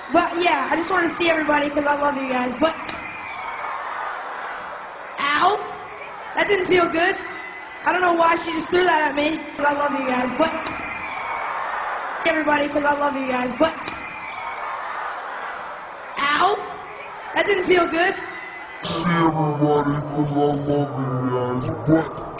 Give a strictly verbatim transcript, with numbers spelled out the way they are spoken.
But yeah, I just want to see everybody because I love you guys. But ow, that didn't feel good. I don't know why she just threw that at me. But I love you guys. But everybody because I love you guys. But ow, that didn't feel good. See everybody because I love you guys. But